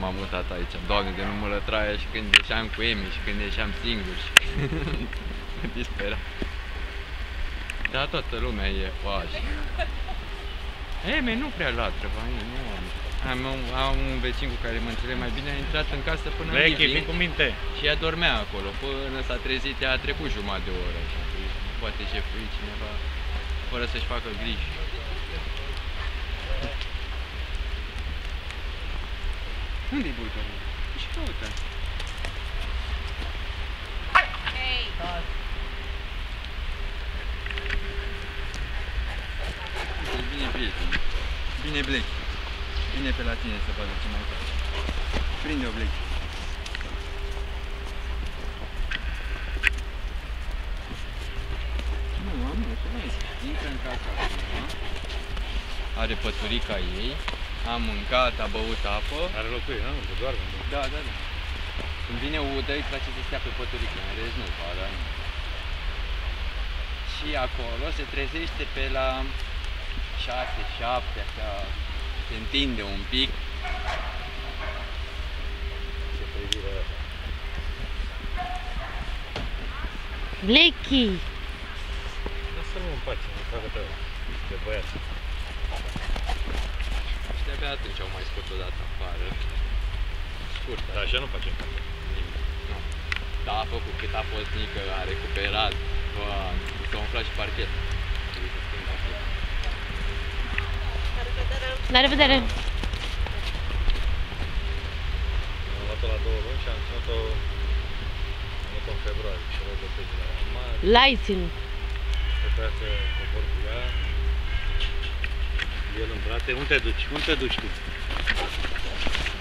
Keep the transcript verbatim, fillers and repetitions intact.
m-am mutat aici. Doamne, de nu mă lătraia și când ieșeam cu Emi și când ieșeam singur și mă dispera. Dar toată lumea e faci. Emi nu prea latră, nu am. Am, am un vecin cu care mă înțeleg mai bine, a intrat în casă până în living cu minte. Și ea dormea acolo, până s-a trezit, a trecut jumătate de oră. Poate șefui cineva, fără să-și facă griji. Unde-i bulgarul? Ce caută? Hei! Bine, prieten. Bine, Black. Vine pe la tine să vadă ce mai faci. Prinde-o, Black. Nu, am nu, să vezi. Intră în casa acum. Are păturica ei. A mâncat, a băut apă. Are locuit, nu? Unde doarme? Da, da, da. Când vine udă, îi place să stea pe păturică, în rest nu va, da? Și acolo se trezește pe la șase, șapte, așa, se întinde un pic. Ce privire asta. Blechi! Lasă-mă în pace, nu facă treaba. De băiat. Și de-abia atunci au mai scos o dată afară. Scurt. Dar așa nu facem față. Nu. Da, a făcut cât a fost mică, a recuperat. S-a umflat și parchet. La revedere! Am luat-o la două luni și am ținut-o am luat-o în februarie și am luat-o de la mare. L-ai ținut! Trebuia să cobor cu ea. El în brate. Unde te duci? Unde te duci tu?